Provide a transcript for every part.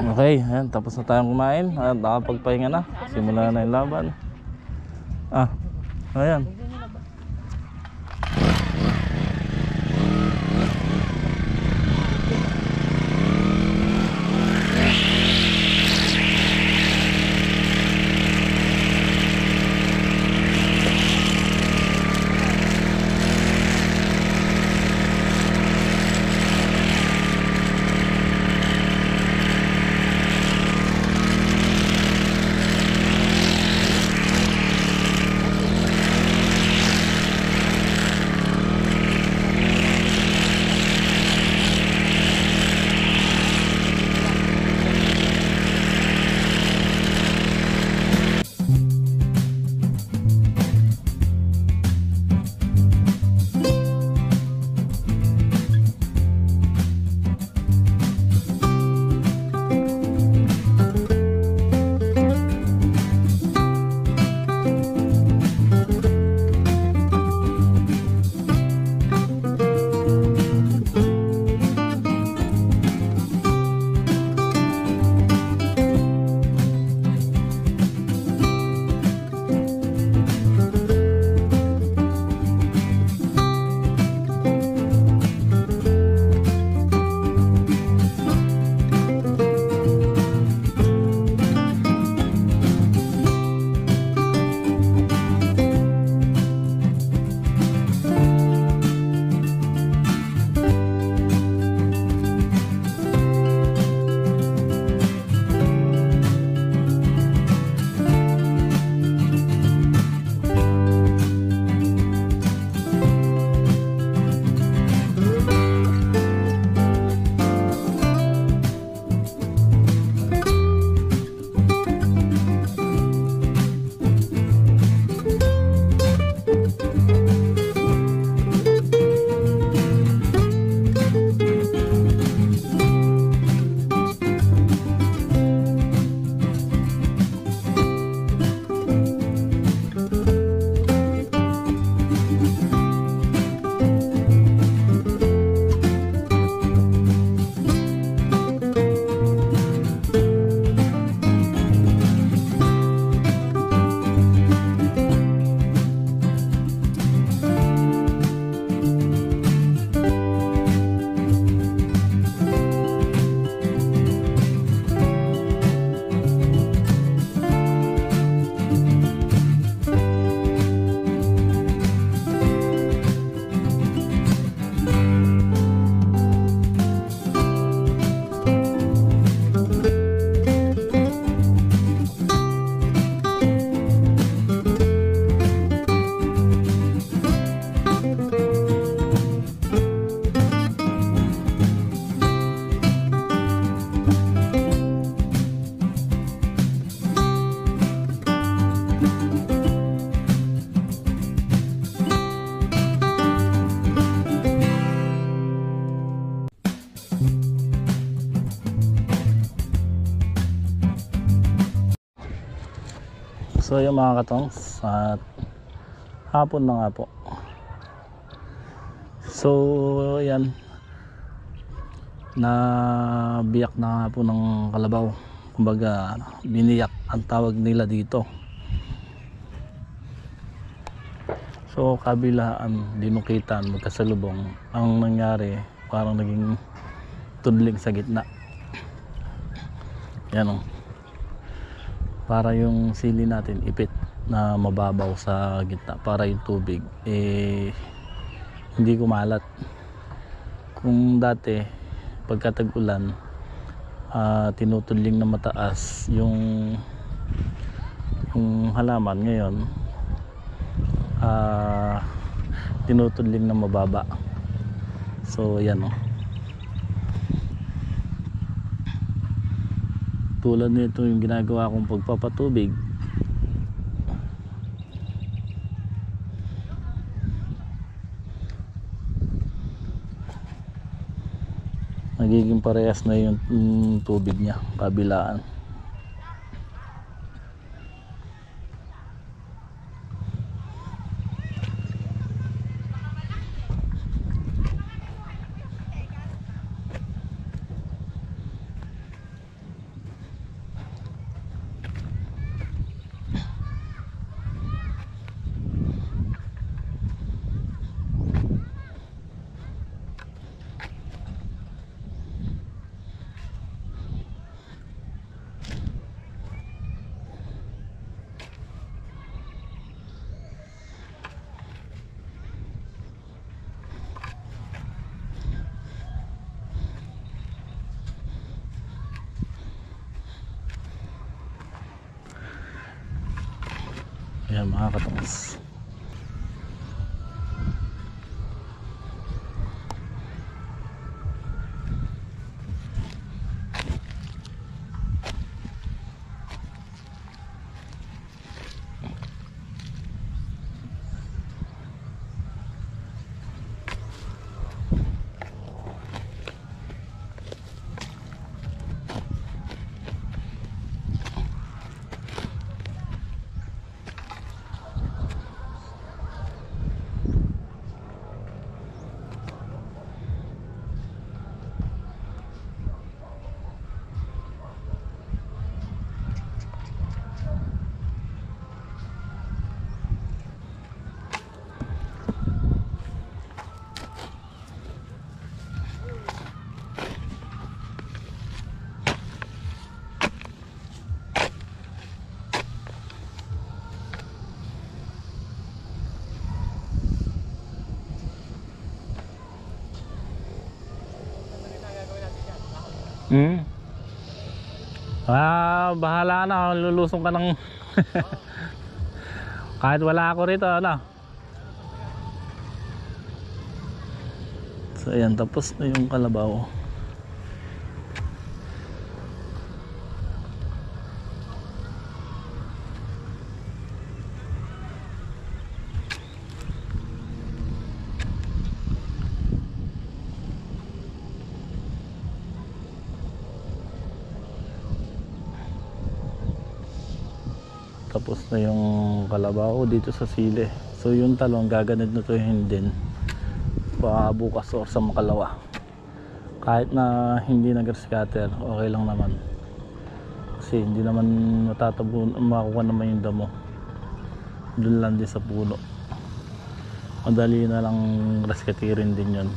Okay, ayan, tapos na tayong kumain at nakapagpahinga na. Simula na yung laban. Ayan. So yung mga katongs, at hapon na nga po. So yan, nabiyak na nga po ng kalabaw. Kumbaga biniyak ang tawag nila dito. So kabilaan, dinukitan, magkasalubong. Ang nangyari, parang naging tudling sa gitna. Yan o, para yung sili natin ipit na mababaw sa gitna, para yung tubig hindi kumalat. Kung dati pagka tag-ulan, tinutudling na mataas yung halaman, ngayon tinutudling na mababa. So yan o, tulad nito yung ginagawa kong pagpapatubig. Nagiging parehas na yung tubig niya kabilaan. Yan mga katongs. Bahala na, lulusong ka ng kahit wala ako rito, ano. So ayan, tapos na yung kalabaw. Tapos na yung kalabaw dito sa sili. So yung talong gaganid na to din baka bukas o sa makalawa. Kahit na hindi nag-scatter, okay lang naman. Kasi hindi naman makukuha naman yung damo. Doon lang din sa puno. Madali na lang raskatirin din yun.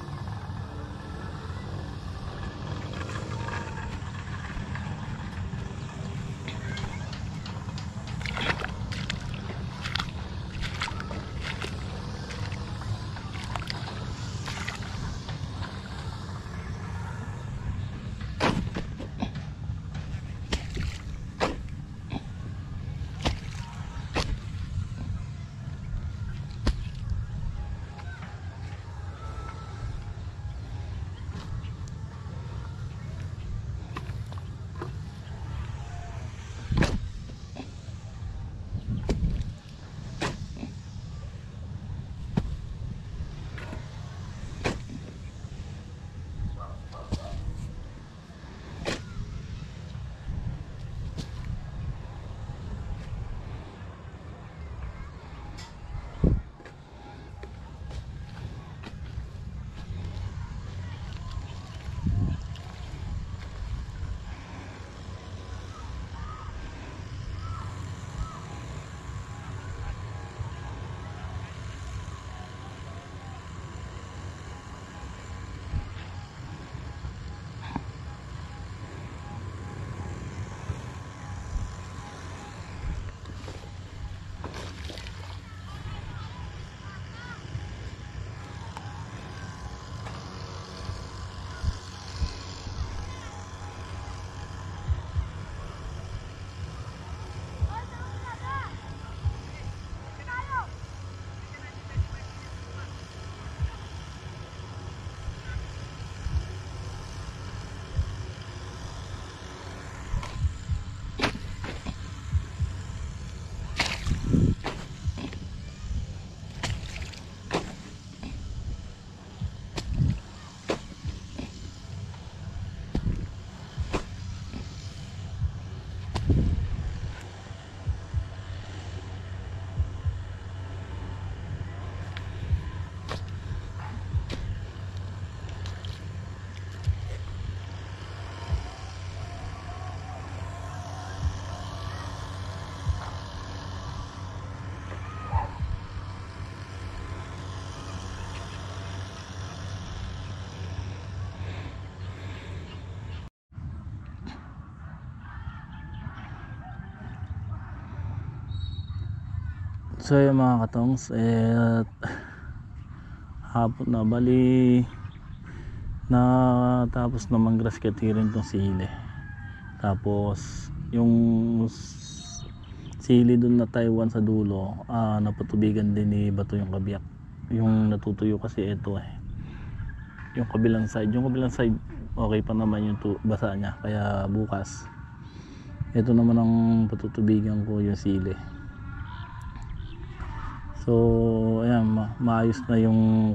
So yung mga katongs, hapon na, bali na tapos na mag-grass cutting tong sili. Tapos yung sili dun na Taiwan sa dulo, napatubigan din ni bato yung kabiyak. Yung natutuyo kasi ito yung kabilang side okay pa naman yung basa niya, kaya bukas ito naman ang patutubigan ko, yung sili. So ayan, maayos na yung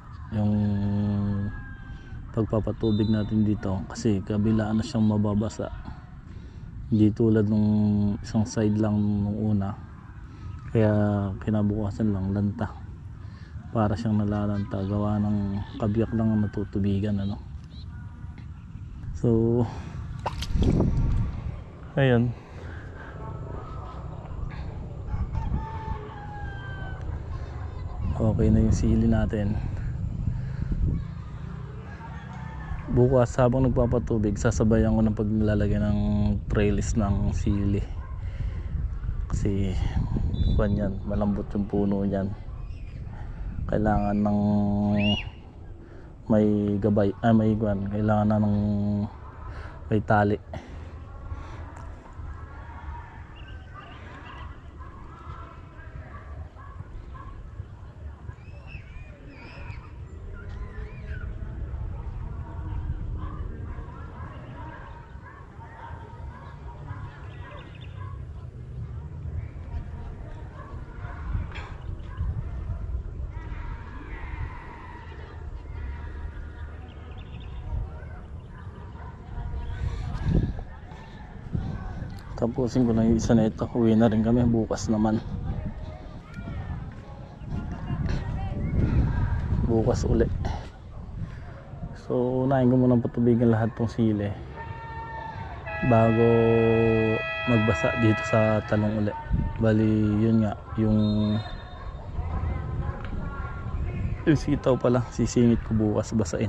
pagpapatubig natin dito, kasi kabilaan na siyang mababasa, hindi tulad nung isang side lang nung una, kaya kinabukasan lang lanta, para siyang nalalanta, gawa ng kabiyak lang ang natutubigan, ano. So ayun, okay na yung sili natin. Bukas habang nagpapatubig, sasabayan ko ng paglalagay ng trellis ng sili, kasi yan, malambot yung puno niyan, kailangan ng may gabay, kailangan na ng may tali. Tapusin ko lang yung isa na ito, uwi na rin kami bukas naman. Bukas uli. So unahin ko munang patubigan lahat tong sili bago magbasa dito sa talong uli. Bali yun nga, yung sitaw pala sisingit ko bukas, basain.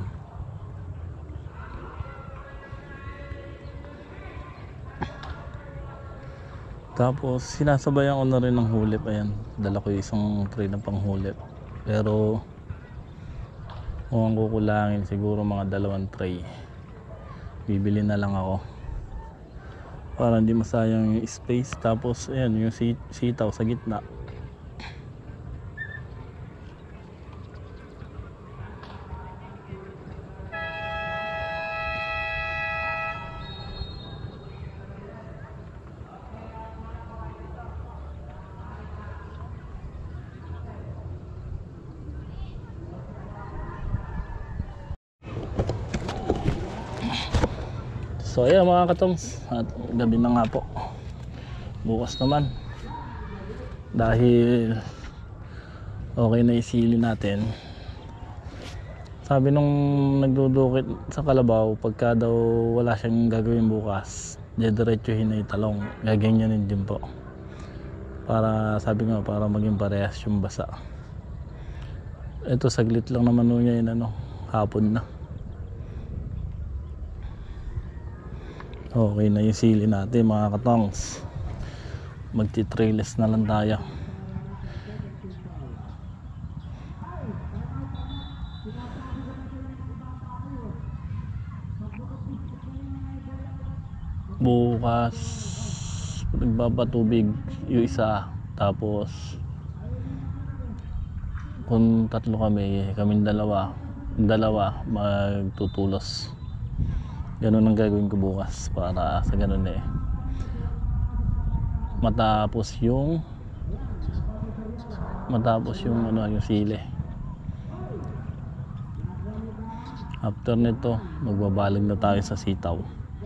Tapos sinasabayan ko na rin ng hulip. Ayan, dala ko yung isang tray ng panghulip, pero mukhang kukulangin, siguro mga 2 tray. Bibili na lang ako para hindi masayang yung space. Tapos ayan, yung sitaw sa gitna. So ayan mga katongs, at gabi na nga po. Bukas naman, dahil okay na isili natin. Sabi nung nagdudukit sa kalabaw, pagka daw wala siyang gagawin bukas, didiretsuhin na yung talong, gaganyanin din po, para sabi nga, para maging parehas yung basa. Ito saglit lang naman nun niya yun, hapon na. Okay na yung sili natin mga katongs, magti-trellis na lang tayo. Bukas nagbabatubig yung isa, tapos kung 3 kaming dalawa magtutulos. Ganun ang gagawin ko bukas, para sa ganun matapos yung yung sili. After nito, magbabalag na tayo sa sitaw,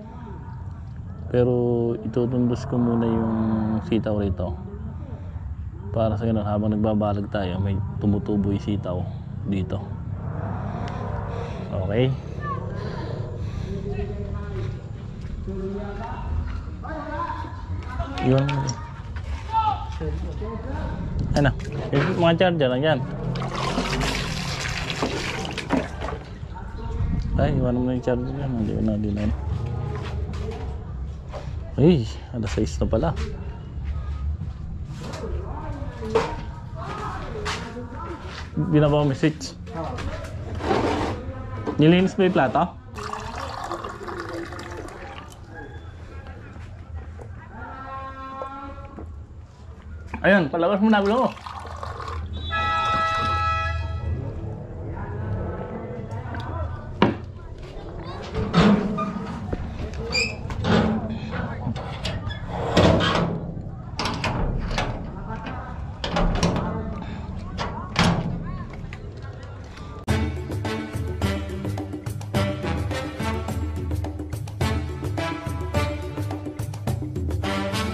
pero itutundos ko muna yung sitaw rito, para sa ganun habang nagbabalag tayo, may tumutubo yung sitaw dito. Okay. Yun. Ano? Yung mga charger lang yan. Ay, iwan mo na yung charger yan. Hindi na. Ay, 6:00 na pala. Binaba mo message. Nilinis mo yung plato? Ayun, palabas mo na gulo mo.